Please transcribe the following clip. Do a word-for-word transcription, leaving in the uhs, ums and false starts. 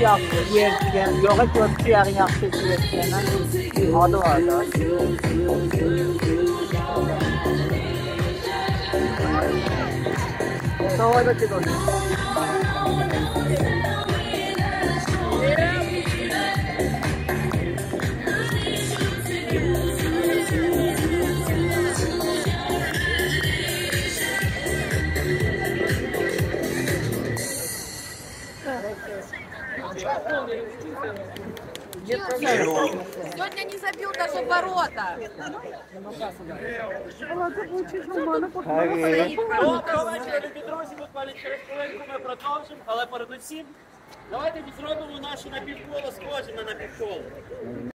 yaxşı yerkən, yoxa götürüyərin yaxşı yerkən. Adı var da. Davay da ki dolayı. Сегодня не забил даже ворота. Любі друзі, буквально через хвилинку ми продовжимо, але передусім давайте зробимо наше напівколо схоже на напівколо.